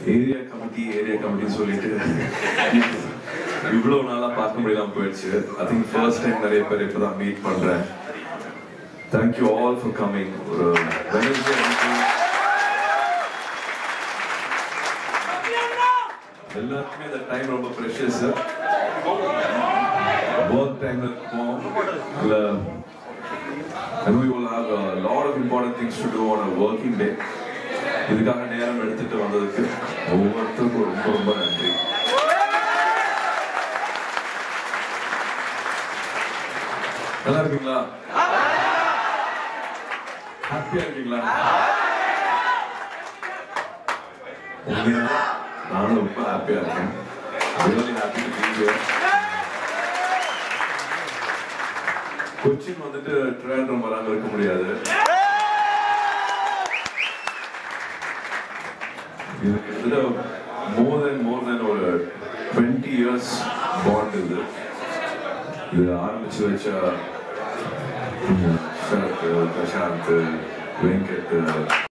Area committee சொல்லிட்டு இவ்வளவு நாளா பார்க்க முடியாம போயிடுச்சு. ஐ திங்க் ஃபர்ஸ்ட் டைம் நிறைய பேர் இப்பதான் மீட் பண்றேன். Thank you all for coming. Wednesday எல்லாருக்குமே இந்த டைம் ரொம்ப ப்ரெஷியஸ். ஒர்க் டைம்ல இருக்கும். And we will have a lot of important things to do on a working day. இதுக்காக நேரம் எடுத்துட்டு வந்ததுக்கு ஒவ்வொருத்தருக்கும் ரொம்ப ரொம்ப நன்றி. நல்லா இருக்கீங்களா? ஹாப்பியா இருக்கீங்களா? நானும் ரொம்ப ஹாப்பியா இருக்கேன். really happy to be here. Cochin வந்துட்டு ட்ரிவாண்ட்ரம் வராம இருக்க முடியாது. இது கிட்டத்தட்ட more than ஒரு 20 years bond இது ஆரம்பிச்சு வச்ச சரத், பிரசாந்த், வெங்கட்